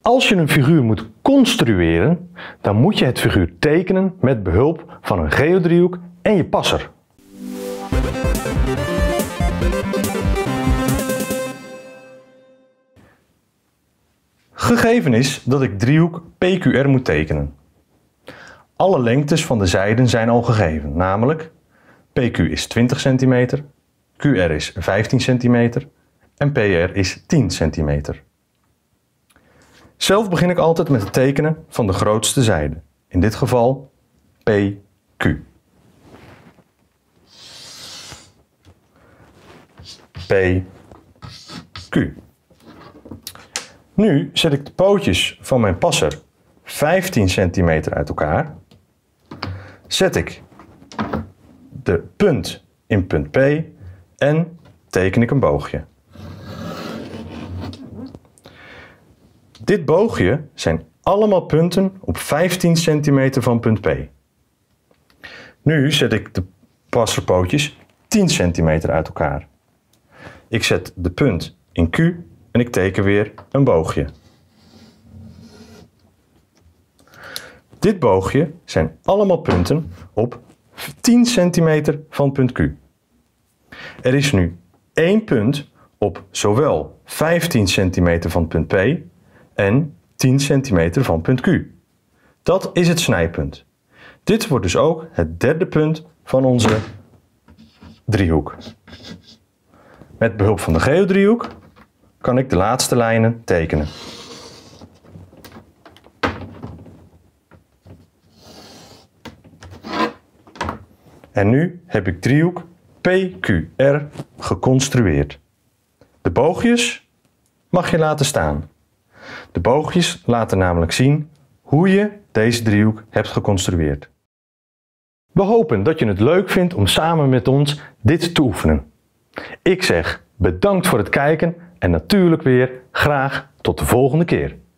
Als je een figuur moet construeren, dan moet je het figuur tekenen met behulp van een geodriehoek en je passer. Gegeven is dat ik driehoek PQR moet tekenen. Alle lengtes van de zijden zijn al gegeven, namelijk PQ is 20 cm, QR is 15 cm en PR is 10 cm. Zelf begin ik altijd met het tekenen van de grootste zijde, in dit geval PQ. PQ. Nu zet ik de pootjes van mijn passer 15 cm uit elkaar. Zet ik de punt in punt P en teken ik een boogje. Dit boogje zijn allemaal punten op 15 cm van punt P. Nu zet ik de passerpootjes 10 cm uit elkaar. Ik zet de punt in Q en ik teken weer een boogje. Dit boogje zijn allemaal punten op 10 cm van punt Q. Er is nu één punt op zowel 15 cm van punt P en 10 cm van punt Q. Dat is het snijpunt. Dit wordt dus ook het derde punt van onze driehoek. Met behulp van de geodriehoek kan ik de laatste lijnen tekenen. En nu heb ik driehoek PQR geconstrueerd. De boogjes mag je laten staan. De boogjes laten namelijk zien hoe je deze driehoek hebt geconstrueerd. We hopen dat je het leuk vindt om samen met ons dit te oefenen. Ik zeg bedankt voor het kijken en natuurlijk weer graag tot de volgende keer.